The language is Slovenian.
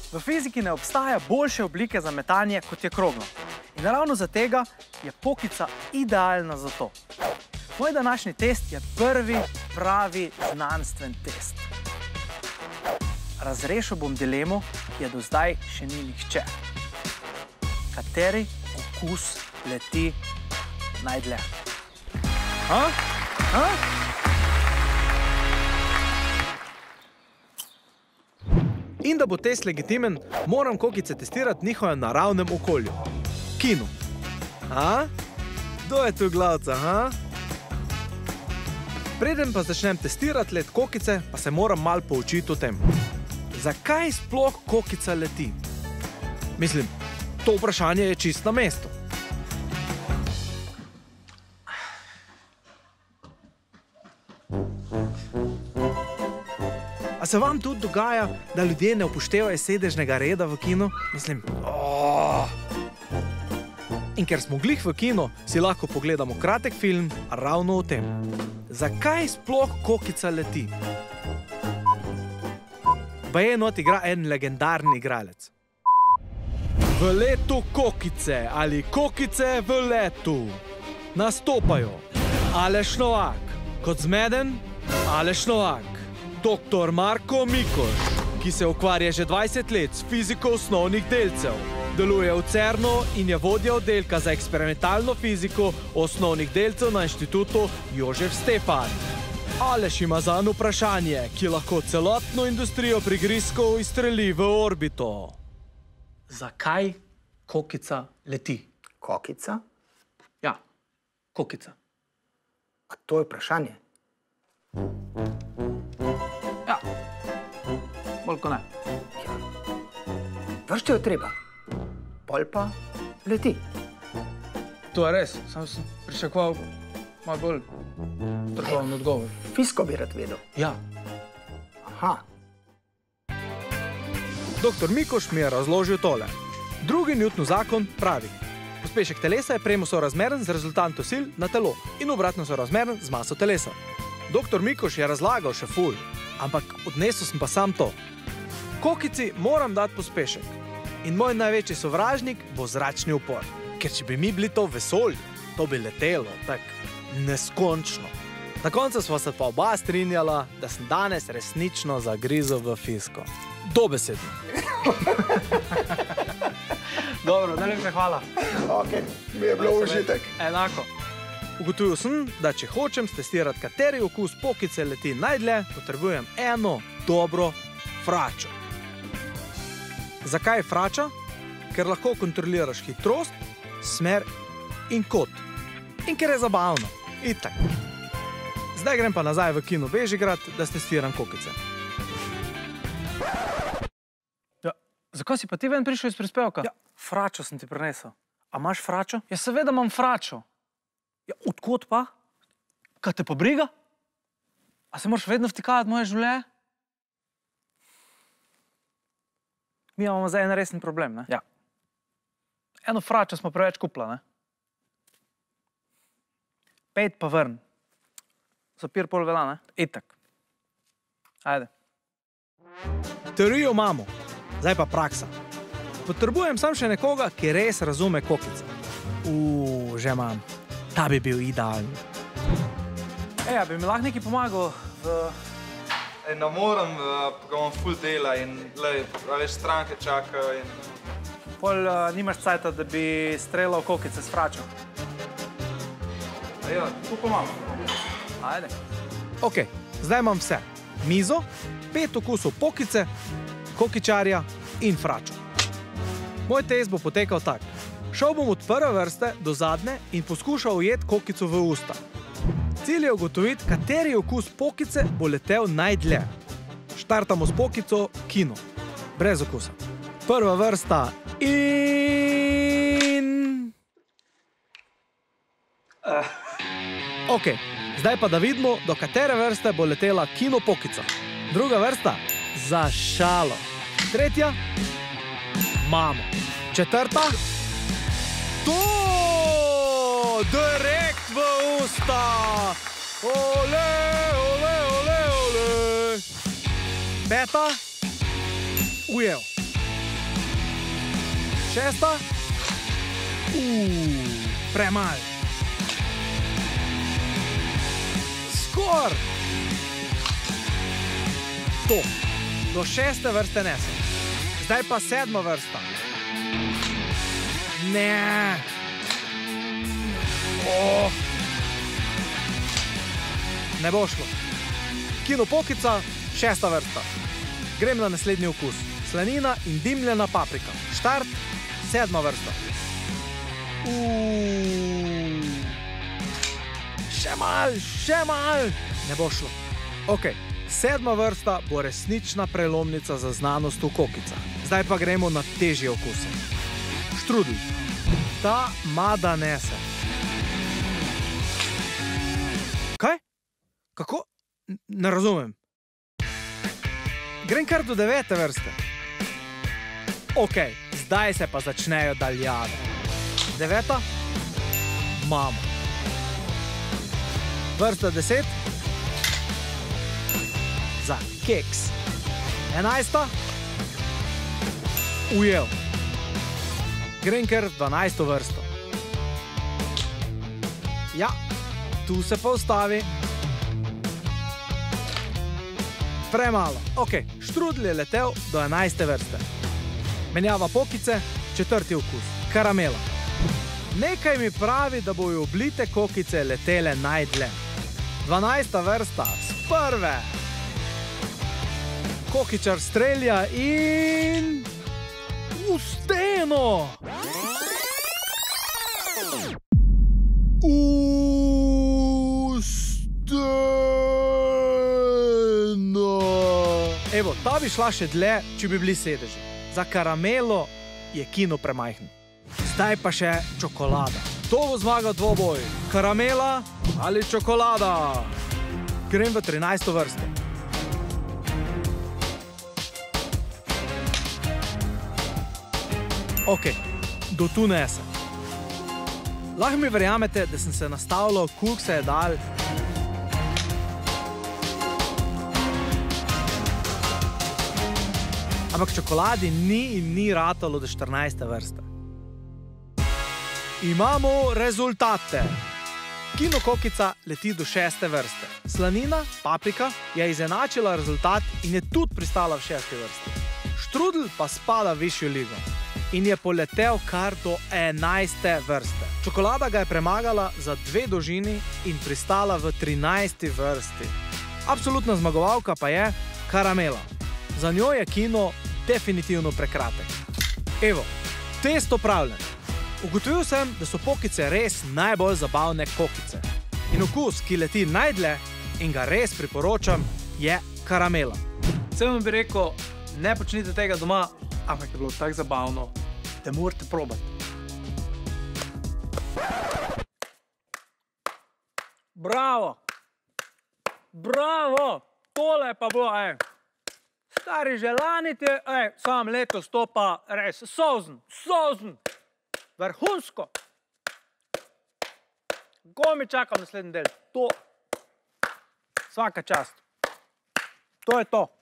V fiziki ne obstaja boljše oblike za metanje, kot je kroglo. In ravno za tega je pokica idealna za to. Moj današnji test je prvi pravi znanstven test. Razrešil bom dilemo, ki je do zdaj še ni nihče. Kateri okus leti najdlje? In da bo test legitimen, moram kokice testirati v njihovem naravnem okolju. Kino. Kdo je tu glavca, Preden pa začnem testirati let kokice, pa se moram malo poučiti o tem. Zakaj sploh kokica leti? Mislim, to vprašanje je čist na mestu. A se vam tudi dogaja, da ljudje ne upoštevajo sedežnega reda v kinu? Mislim, In ker smo glih v kino, si lahko pogledamo kratek film ravno o tem. Zakaj sploh kokica leti? Baje not igra en legendarni igralec. V letu kokice ali kokice v letu nastopajo Aleš Novak, kot zmeden Aleš Novak, dr. Marko Mikoš, ki se ukvarja že 20 let s fiziko osnovnih delcev, deluje v CERN-u in je vodja oddelka za eksperimentalno fiziko osnovnih delcev na inštitutu Jožef Stefan. Aleš ima zanj vprašanje, ki lahko celotno industrijo prigrizkov izstreli v orbito. Zakaj kokica leti? Kokica? Ja, kokica. A to je vprašanje? Ja, bolj ko ne. Vršče jo treba. Pol pa leti. To je res, sam sem pričakoval malo bolj strokoven odgovor. Fiziko bi rad vedel. Ja. Aha. Dr. Mikoš mi je razložil tole. Drugi Newtonov zakon pravi: pospešek telesa je premo sorazmeren z rezultantom sil na telo in obratno sorazmeren z maso telesa. Dr. Mikoš je razlagal še ful, ampak odnesel sem pa sam to. Kokici moram dati pospešek in moj največji sovražnik bo zračni upor. Ker če bi mi bili to v vesolju, to bi letelo tak neskončno. Na koncu sva se pa oba strinjala, da sem danes resnično zagrizel v fiziko. Dobesedno. Dobro, najlepša hvala. Ok, mi je bilo užitek. Enako. Ugotovil sem, da če hočem stestirati, kateri okus pokice leti najdlje, potrebujem eno dobro fračo. Zakaj frača? Ker lahko kontroliraš hitrost, smer in kot. In ker je zabavno. Itak. Zdaj grem pa nazaj v kino Bežigrad, da stestiram kokice. Ja, zakaj si pa ti ven prišel iz prispevka? Ja. Fračo sem ti prinesel. A imaš fračo? Ja, seveda imam fračo. Ja, odkot pa? Kaj te pa briga? A se moraš vedno vtikavati v moje življenje? Mi imamo zdaj en resen problem, ne? Ja. Eno fračo smo preveč kupila, ne? Pejt pa vrn. Zapir pol vela, ne? Itak. Ajde. Teorijo imamo, zdaj pa praksa. Potrebujem sam še nekoga, ki res razume kokice. Že imam. Ta bi bil idealen. Eja, bi mi lahko nekaj pomagal v... Ne morem, ga imam ful dela in več stranke čakajo in... Pol nimaš cajta, da bi streljal kokice s fračo. Ja, tu pa imam. Ajde. Ok, zdaj imam vse. Mizo, 5 okusov pokice, kokičarja in fračo. Moj test bo potekal tak. Šel bom od prve vrste do zadnje in poskušal ujeti kokico v usta. Cilj je ugotoviti, kateri okus pokice bo letel najdlje. Štartamo s pokico kino. Brez okusa. Prva vrsta in... Ok, zdaj pa da vidimo, do katere vrste bo letela kino pokica. Druga vrsta? Za šalo. Tretja? Mamo. Četrta? To! Direkt v usta! Ole, ole, ole, ole! Peta? Ujel. Šesta. Premal. Skor. To. Do 6. vrste nesem. Zdaj pa 7. vrsta. Ne. Ne bo šlo. Kino pokica, 6. vrsta. Grem na naslednji okus. Slanina in dimljena paprika. Štart, 7. vrsta. Še mal. Ne bo šlo. Ok, 7. vrsta bo resnična prelomnica za znanost v kokicah. Zdaj pa gremo na težje okuse. Štrudl. Ta mada nese. Kaj? Kako? Ne razumem. Grem kar do 9. vrste. Ok, zdaj se pa začnejo daljave. 9. Mamo. Vrsta 10. Za keks. 11. Ujel. Grem kar v 12. vrsto. Ja, tu se pa ustavi. Premalo. Ok, štrudl je letel do 11. vrste. Menjava pokice, 4. okus. Karamela. Nekaj mi pravi, da bojo oblite kokice letele najdlje. 12. vrsta, z prve. Kokičar strelja in... v steno! Evo, ta bi šla še dlje, če bi bili sedeži. Za karamelo je kino premajhen. Zdaj pa še čokolada. To bo zmagal dvoboj. Karamela ali čokolada? Grem v 13. vrsto. Ok, do tu nesem. Lahko mi verjamete, da sem se nastavljal, koliko se je dal. Ampak čokoladi ni ratalo do 14. vrste. Imamo rezultate. Kino kokica leti do 6. vrste. Slanina, paprika, je izenačila rezultat in je tudi pristala v 6. vrsti. Štrudl pa spada v višjo ligo in je poletel kar do 11. vrste. Čokolada ga je premagala za 2 dolžini in pristala v 13. vrsti. Absolutna zmagovalka pa je karamela. Za njo je kino definitivno prekratek. Evo, test opravljen. Ugotovil sem, da so pokice res najbolj zabavne kokice. In okus, ki leti najdlje in ga res priporočam, je karamela. Vsem bi rekel, ne počnite tega doma, ampak je bilo tako zabavno, da morate probati. Bravo! Bravo! Tole pa bilo, Stari želani ti, sam letos to pa res sozen. Vrhunsko. Ko mi čakam naslednji del? To. Svaka čast. To je to.